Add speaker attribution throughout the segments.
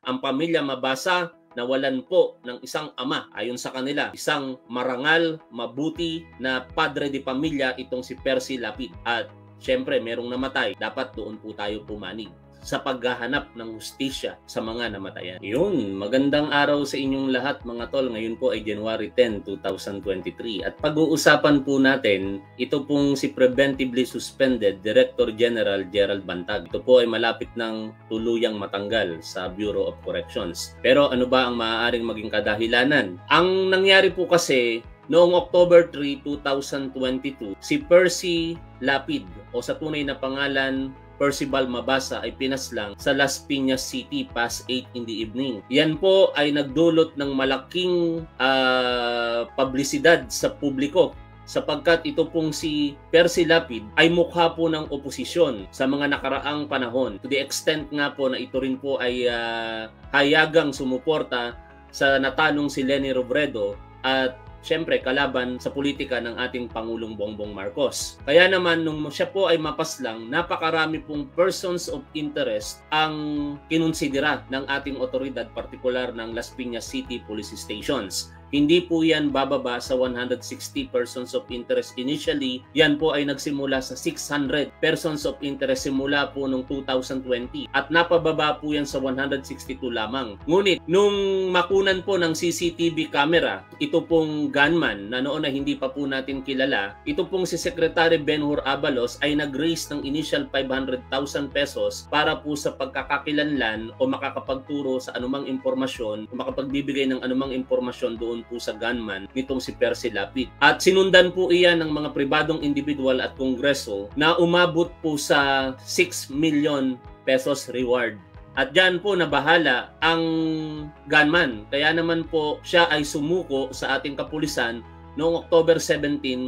Speaker 1: Ang pamilya Mabasa nawalan po ng isang ama, ayon sa kanila, isang marangal, mabuti na padre de pamilya itong si Percy Lapid. At syempre, merong namatay, dapat doon po tayo pumanig sa paghahanap ng hustisya sa mga namatayan. Yun, magandang araw sa inyong lahat mga tol. Ngayon po ay January 10, 2023. At pag-uusapan po natin, ito pong si preventively suspended Director General Gerald Bantag. Ito po ay malapit ng tuluyang matanggal sa Bureau of Corrections. Pero ano ba ang maaaring maging kadahilanan? Ang nangyari po kasi, noong October 3, 2022, si Percy Lapid o sa tunay na pangalan Percival Mabasa ay pinaslang sa Las Piñas City past 8 in the evening. Yan po ay nagdulot ng malaking publisidad sa publiko sapagkat ito pong si Percy Lapid ay mukha po ng oposisyon sa mga nakaraang panahon. To the extent nga po na ito rin po ay hayagang sumuporta sa natanong si Leni Robredo at siyempre kalaban sa politika ng ating Pangulong Bongbong Marcos. Kaya naman nung siya po ay mapaslang, napakarami pong persons of interest ang kinonsidera ng ating otoridad, partikular ng Las Piñas City Police Stations. Hindi po yan bababa sa 160 persons of interest initially. Yan po ay nagsimula sa 600 persons of interest simula po noong 2020 at napababa po yan sa 162 lamang. Ngunit nung makunan po ng CCTV camera, ito pong gunman na noon na hindi pa po natin kilala, ito pong si Secretary Benhur Abalos ay nag-raise ng initial 500,000 pesos para po sa pagkakakilanlan o makakapagturo sa anumang impormasyon o makapagbibigay ng anumang impormasyon doon po sa gunman nitong si Percy Lapid. At sinundan po iyan ng mga pribadong individual at kongreso na umabot po sa 6 million pesos reward. At dyan po nabahala ang gunman. Kaya naman po siya ay sumuko sa ating kapulisan noong October 17,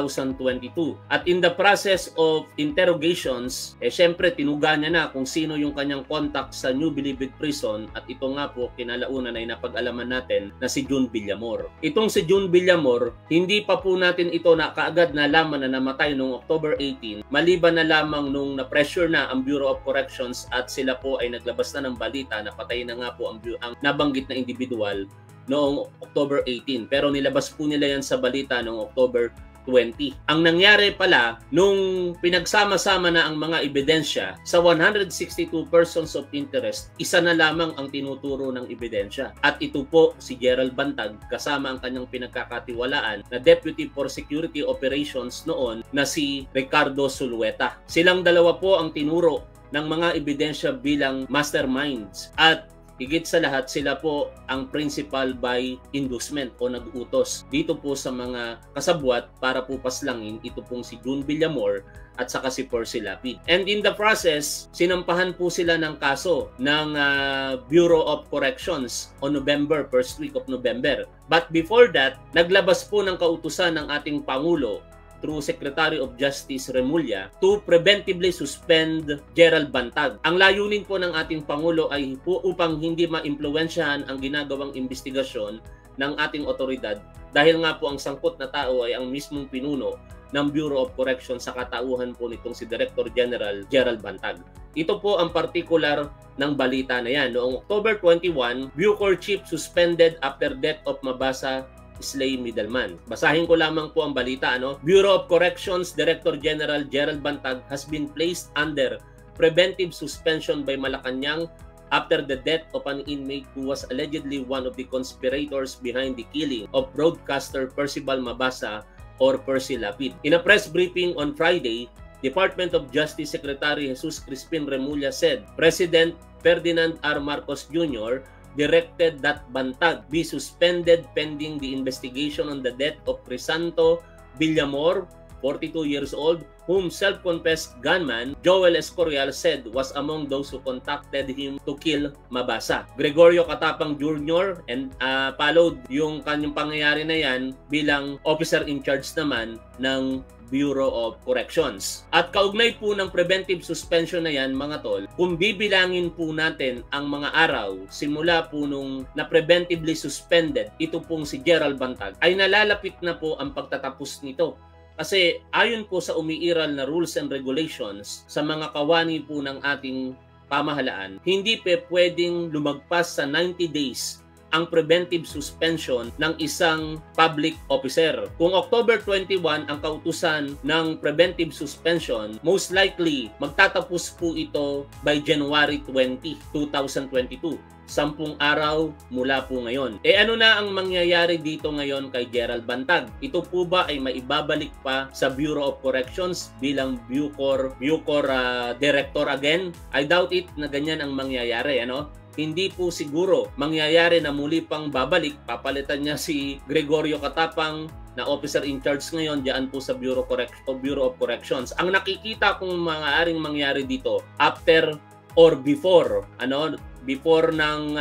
Speaker 1: 2022. At in the process of interrogations, syempre tinuga niya na kung sino yung kanyang contact sa New Bilibid Prison at ito nga po kinalaunan ay napag-alaman natin na si June Villamor. Itong si June Villamor, hindi pa po natin ito na kaagad nalaman na namatay noong October 18, maliban na lamang nung na-pressure na ang Bureau of Corrections at sila po ay naglabas na ng balita na patay na nga po ang nabanggit na individual noong October 18. Pero nilabas po nila yan sa balita noong October 20. Ang nangyari pala, nung pinagsama-sama na ang mga ebidensya, sa 162 persons of interest, isa na lamang ang tinuturo ng ebidensya. At ito po si Gerald Bantag kasama ang kanyang pinagkakatiwalaan na Deputy for Security Operations noon na si Ricardo Zulueta. Silang dalawa po ang tinuro ng mga ebidensya bilang masterminds at higit sa lahat, sila po ang principal by inducement o nag-utos dito po sa mga kasabwat para po paslangin ito pong si June Villamor at saka si Percy Lapid. And in the process, sinampahan po sila ng kaso ng Bureau of Corrections on November, first week of November. But before that, naglabas po ng kautusan ng ating Pangulo through Secretary of Justice Remulla to preventively suspend Gerald Bantag. Ang layunin po ng ating Pangulo ay po upang hindi ma-impluwensyahan ang ginagawang investigasyon ng ating otoridad dahil nga po ang sangkot na tao ay ang mismong pinuno ng Bureau of Corrections sa katauhan po nitong si Director General Gerald Bantag. Ito po ang particular ng balita na yan. Noong October 21, Bucor Chief suspended after death of Mabasa Slay Middleman. Basahin ko lamang po ang balita. Bureau of Corrections Director General Gerald Bantag has been placed under preventive suspension by Malacanang after the death of an inmate who was allegedly one of the conspirators behind the killing of broadcaster Percival Mabasa or Percy Lapid. In a press briefing on Friday, Department of Justice Secretary Jesus Crispin Remulla said President Ferdinand R. Marcos Jr. directed that Bantag be suspended pending the investigation on the death of Crisanto Villamor, 42 years old, whom self-confessed gunman Joel Escorial said was among those who contacted him to kill Mabasa. Gregorio Katapang Jr. and followed yung kanyang pangyayari na yan bilang officer in charge naman ng Bureau of Corrections. At kaugnay po ng preventive suspension na yan mga tol, kung bibilangin po natin ang mga araw simula po nung na-preventively suspended ito pong si Gerald Bantag, ay nalalapit na po ang pagtatapos nito. Kasi ayon po sa umiiral na rules and regulations sa mga kawani po ng ating pamahalaan, hindi pwedeng lumagpas sa 90 days ang preventive suspension ng isang public officer. Kung October 21 ang kautusan ng preventive suspension, most likely magtatapos po ito by January 20, 2022. 10 araw mula po ngayon. Ano na ang mangyayari dito ngayon kay Gerald Bantag? Ito po ba ay maibabalik pa sa Bureau of Corrections bilang Bucor director again? I doubt it na ganyan ang mangyayari, ano? Hindi po siguro mangyayari na muli pang babalik, papalitan niya si Gregorio Katapang na officer in charge ngayon diyan po sa Bureau of Corrections. Ang nakikita kong maaaring mangyari dito after or before, before ng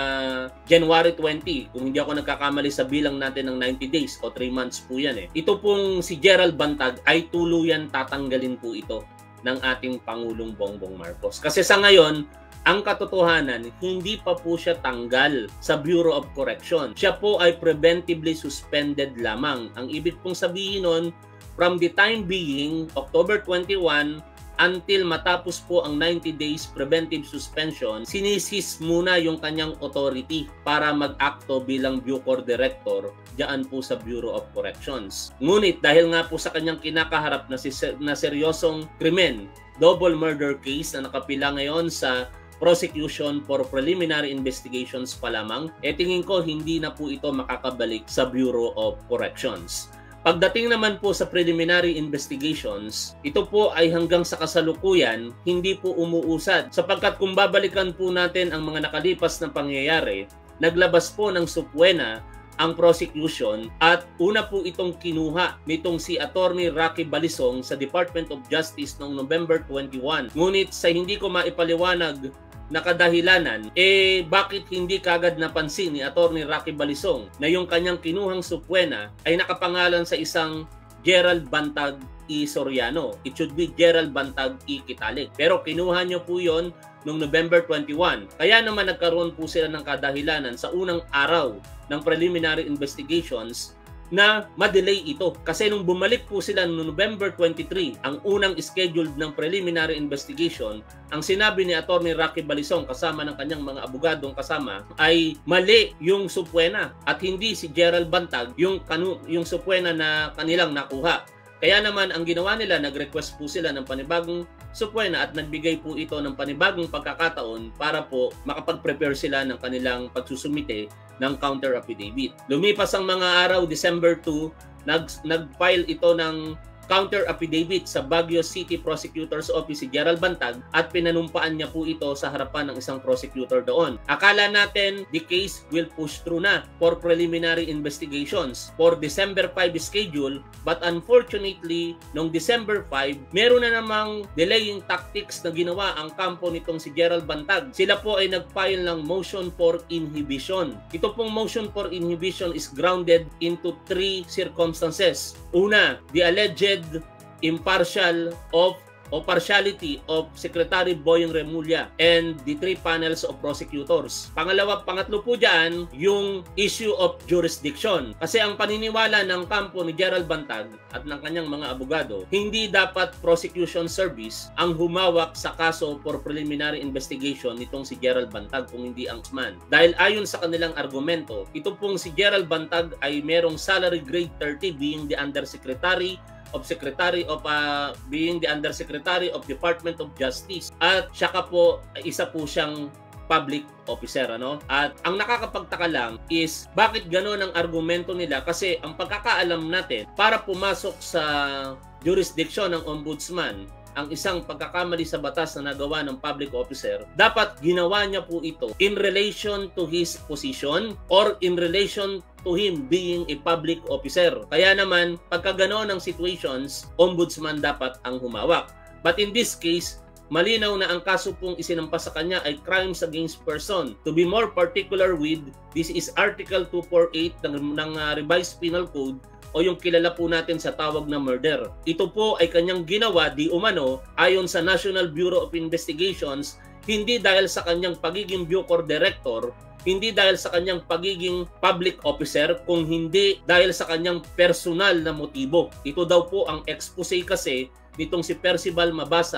Speaker 1: January 20, kung hindi ako nagkakamali sa bilang natin ng 90 days o 3 months po yan Ito pong si Gerald Bantag ay tuluyan tatanggalin po ito ng ating Pangulong Bongbong Marcos. Kasi sa ngayon, ang katotohanan, hindi pa po siya tanggal sa Bureau of Correction. Siya po ay preventively suspended lamang. Ang ibig pong sabihin nun, from the time being, October 21, until matapos po ang 90 days preventive suspension, sinisis muna yung kanyang authority para mag-acto bilang Bucor Director diyan po sa Bureau of Corrections. Ngunit dahil nga po sa kanyang kinakaharap na seryosong krimen, double murder case na nakapila ngayon sa prosecution for preliminary investigations pa lamang, tingin ko hindi na po ito makakabalik sa Bureau of Corrections. Pagdating naman po sa preliminary investigations, ito po ay hanggang sa kasalukuyan hindi po umuusad sapagkat kung babalikan po natin ang mga nakalipas na pangyayari, naglabas po ng subpoena ang prosecution at una po itong kinuha nitong si Attorney Rocky Balisong sa Department of Justice noong November 21. Ngunit sa hindi ko maipaliwanag na kadahilanan, bakit hindi kagad napansin ni Attorney Rocky Balisong na yung kanyang kinuhang subpoena ay nakapangalan sa isang Gerald Bantag E. Soriano. It should be Gerald Bantag E. Kitalik. Pero kinuha niyo po yon noong November 21. Kaya naman nagkaroon po sila ng kadahilanan sa unang araw ng preliminary investigations na ma-delay ito. Kasi nung bumalik po sila noong November 23, ang unang scheduled ng preliminary investigation, ang sinabi ni Attorney Rocky Balisong kasama ng kanyang mga abogadong kasama ay mali yung subpoena at hindi si Gerald Bantag yung subpoena na kanilang nakuha. Kaya naman ang ginawa nila, nag-request po sila ng panibagong subpoena at nagbigay po ito ng panibagong pagkakataon para po makapag-prepare sila ng kanilang pagsusumite ng counter affidavit. Lumipas ang mga araw, December 2, nag-file ito ng counter affidavit sa Baguio City Prosecutor's Office si Gerald Bantag at pinanumpaan niya po ito sa harapan ng isang prosecutor doon. Akala natin the case will push through na for preliminary investigations for December 5 schedule, but unfortunately noong December 5 meron na namang delaying tactics na ginawa ang kampo nitong si Gerald Bantag. Sila po ay nag-file ng motion for inhibition. Ito pong motion for inhibition is grounded into 3 circumstances. Una, the alleged partiality of Secretary Boyeng Remulla and the 3 panels of prosecutors. Pangatlo po dyan, yung issue of jurisdiction. Kasi ang paniniwala ng kampo ni Gerald Bantag at ng kanyang mga abogado, hindi dapat prosecution service ang humawak sa kaso for preliminary investigation nitong si Gerald Bantag kung hindi ang ombudsman. Dahil ayon sa kanilang argumento, ito pong si Gerald Bantag ay merong salary grade 30 being the Undersecretary being the Undersecretary of Department of Justice at saka po isa po siyang public officer At ang nakakapagtaka lang is bakit gano'n ang argumento nila kasi ang pagkakaalam natin para pumasok sa jurisdiction ng ombudsman ang isang pagkakamali sa batas na nagawa ng public officer, dapat ginawa niya po ito in relation to his position or in relation to him being a public officer. Kaya naman, pagka ganoon ang situations, ombudsman dapat ang humawak. But in this case, malinaw na ang kaso pong isinampas sa kanya ay crimes against person. To be more particular with, this is Article 248 ng Revised Penal Code o yung kilala po natin sa tawag na murder. Ito po ay kanyang ginawa di umano ayon sa National Bureau of Investigations, hindi dahil sa kanyang pagiging Bucor Director, hindi dahil sa kanyang pagiging public officer, kung hindi dahil sa kanyang personal na motibo. Ito daw po ang expose kasi nitong si Percival Mabasa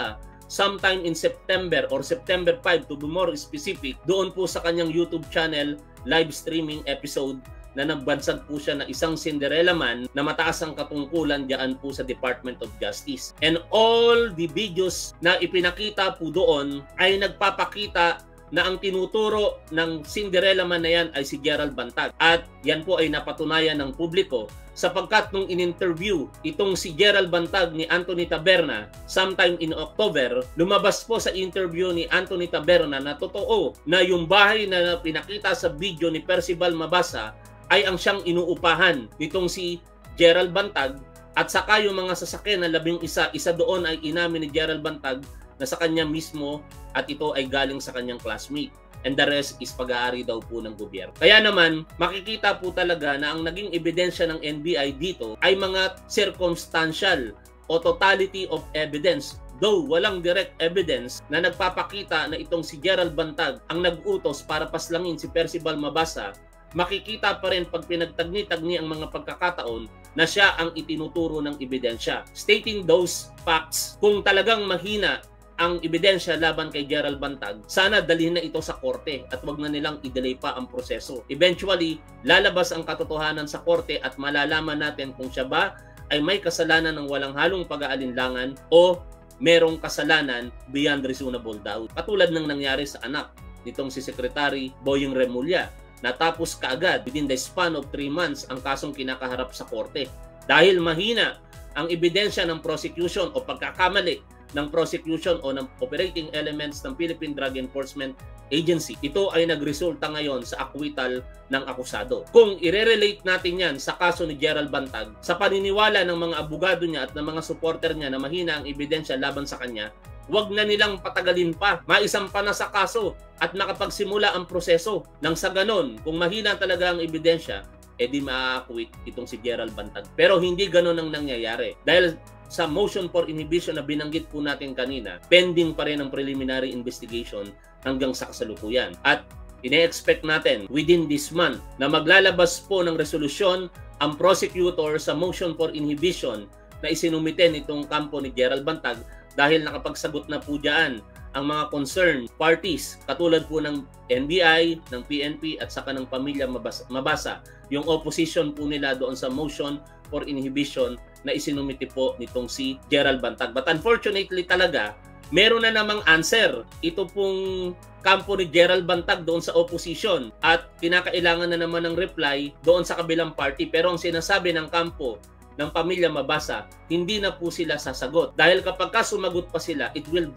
Speaker 1: sometime in September or September 5 to be more specific, doon po sa kanyang YouTube channel, live streaming episode na nagbansag po siya na isang Cinderella man na mataas ang katungkulan diyan po sa Department of Justice. And all the videos na ipinakita po doon ay nagpapakita na ang tinuturo ng Cinderella man na yan ay si Gerald Bantag. At yan po ay napatunayan ng publiko sapagkat nung in-interview itong si Gerald Bantag ni Anthony Taberna sometime in October, lumabas po sa interview ni Anthony Taberna na totoo na yung bahay na pinakita sa video ni Percival Mabasa ay ang siyang inuupahan nitong si Gerald Bantag, at saka yung mga sasakyan na 11, isa doon ay inamin ni Gerald Bantag na sa kanya mismo at ito ay galing sa kanyang classmate. And the rest is pag-aari daw po ng gobyerno. Kaya naman, makikita po talaga na ang naging ebidensya ng NBI dito ay mga circumstantial o totality of evidence. Though walang direct evidence na nagpapakita na itong si Gerald Bantag ang nag-utos para paslangin si Percival Mabasa, makikita pa rin pag pinagtagni-tagni ang mga pagkakataon na siya ang itinuturo ng ebidensya. Stating those facts, kung talagang mahina ang ebidensya laban kay Gerald Bantag, sana dalhin na ito sa korte at wag na nilang i-delay pa ang proseso. Eventually, lalabas ang katotohanan sa korte at malalaman natin kung siya ba ay may kasalanan ng walang halong pag-aalinlangan o merong kasalanan beyond reasonable doubt. Katulad ng nangyari sa anak nitong si Secretary Boying Remulla. Natapos kaagad within the span of 3 months ang kasong kinakaharap sa korte. Dahil mahina ang ebidensya ng prosecution o pagkakamali ng prosecution o ng operating elements ng Philippine Drug Enforcement Agency, ito ay nagresulta ngayon sa acquittal ng akusado. Kung i-relate natin yan sa kaso ni Gerald Bantag, sa paniniwala ng mga abogado niya at ng mga supporter niya na mahina ang ebidensya laban sa kanya, wag na nilang patagalin pa, maisampa na sa kaso at makapagsimula ang proseso. Nang sa ganon, kung mahina talaga ang ebidensya, edi ma-acquit itong si Gerald Bantag. Pero hindi ganon ang nangyayari. Dahil sa motion for inhibition na binanggit po natin kanina, pending pa rin ang preliminary investigation hanggang sa kasalukuyan. At ine-expect natin within this month na maglalabas po ng resolusyon ang prosecutor sa motion for inhibition na isinumite nitong kampo ni Gerald Bantag, dahil nakapagsagot na po dyan ang mga concerned parties katulad po ng NBI, ng PNP at saka ng pamilya Mabasa, yung opposition po nila doon sa motion for inhibition na isinumite po nitong si Gerald Bantag. But unfortunately talaga, meron na namang answer ito pong kampo ni Gerald Bantag doon sa opposition at kinakailangan na naman ng reply doon sa kabilang party. Pero ang sinasabi ng kampo ng pamilya Mabasa, hindi na po sila sasagot. Dahil kapag sumagot pa sila, it will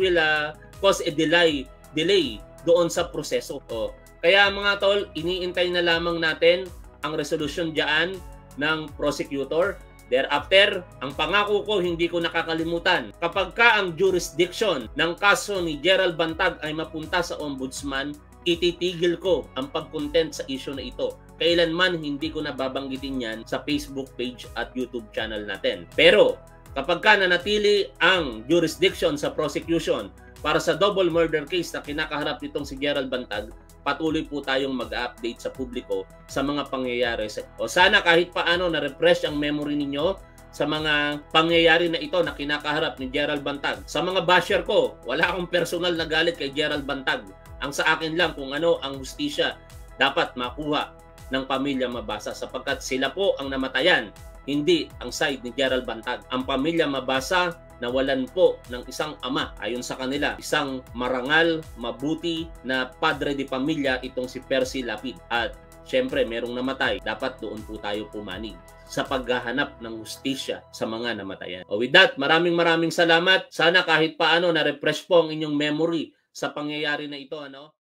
Speaker 1: cause a delay doon sa proseso. Kaya mga tol, iniintay na lamang natin ang resolusyon diyan ng prosecutor. Thereafter, ang pangako ko, hindi ko nakakalimutan. Kapag ang jurisdiction ng kaso ni Gerald Bantag ay mapunta sa ombudsman, ititigil ko ang pag-content sa issue na ito. Kailanman hindi ko nababanggitin yan sa Facebook page at YouTube channel natin. Pero kapag nanatili ang jurisdiction sa prosecution para sa double murder case na kinakaharap nitong si Gerald Bantag, patuloy po tayong mag-update sa publiko sa mga pangyayari. O sana kahit paano na-refresh ang memory ninyo sa mga pangyayari na ito na kinakaharap ni Gerald Bantag. Sa mga basher ko, wala akong personal na galit kay Gerald Bantag. Ang sa akin lang kung ano ang hustisya dapat makuha ng pamilya Mabasa, sapagkat sila po ang namatayan, hindi ang side ni Gerald Bantag. Ang pamilya Mabasa nawalan po ng isang ama, ayon sa kanila, isang marangal, mabuti na padre de pamilya itong si Percy Lapid. At syempre merong namatay, dapat doon po tayo pumanig sa paghahanap ng hustisya sa mga namatayan. With that, maraming salamat. Sana kahit paano na-refresh po ang inyong memory sa pangyayari na ito, ano?